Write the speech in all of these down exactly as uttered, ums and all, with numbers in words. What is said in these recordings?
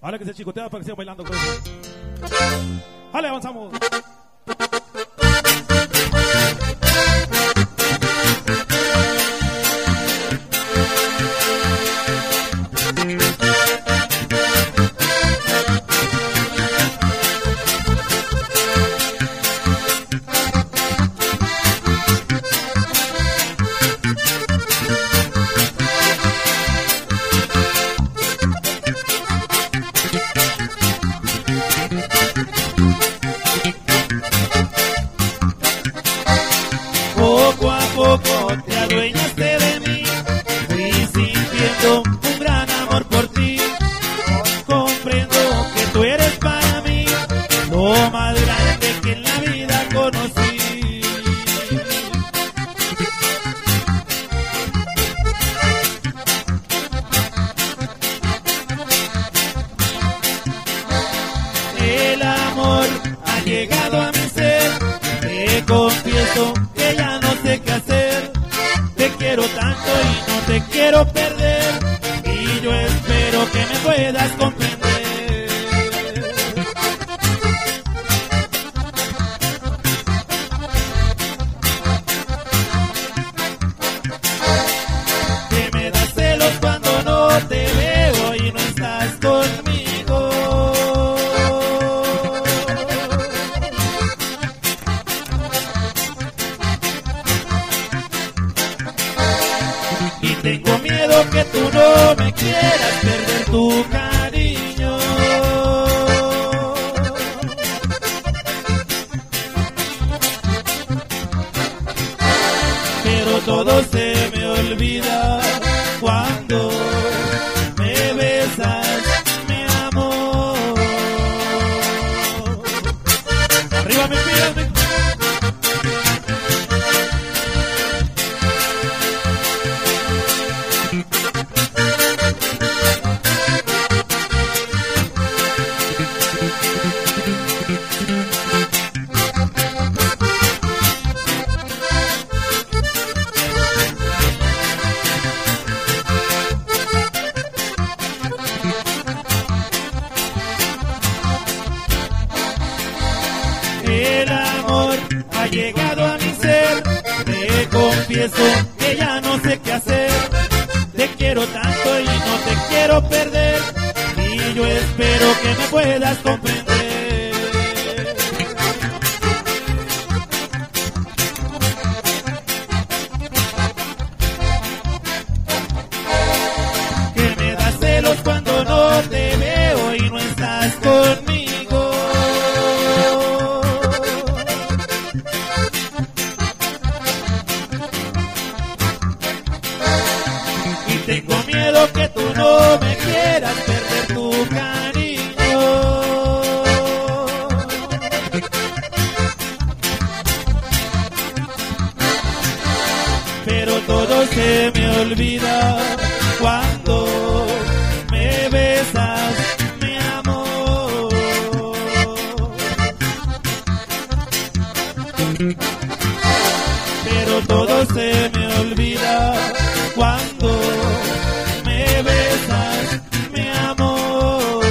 Ahora que se chicotea para que sigan bailando. Vale, avanzamos. Poco a poco te adueñaste de mí, fui sintiendo un gran amor por ti. Comprendo que tú eres para mí lo más grande que en la vida conocí. El amor ha llegado a mi ser, te confieso que ya no sé qué hacer. Te quiero tanto y no te quiero perder, y yo espero que me puedas comprender. Que me das celos cuando no te veo y no estás conmigo. Y tengo miedo que tú no me quieras perder tu cariño. Pero todo se me olvida cuando me besas, mi amor. Arriba me pidas, mi El amor ha llegado a mi ser, te confieso que ya no sé qué hacer. Te quiero tanto y no te quiero perder, y yo espero que me puedas comprender. Que me das celos cuando no te veo y no estás conmigo. Y tengo miedo que tú no me quieras perder tu cariño. Pero todo se me olvida cuando me besas, mi amor. Pero todo se me olvida cuando me besas, mi amor.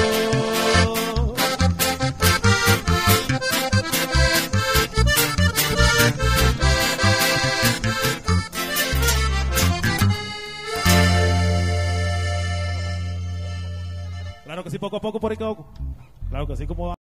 Claro que sí, poco a poco por ahí. Claro que sí, como va.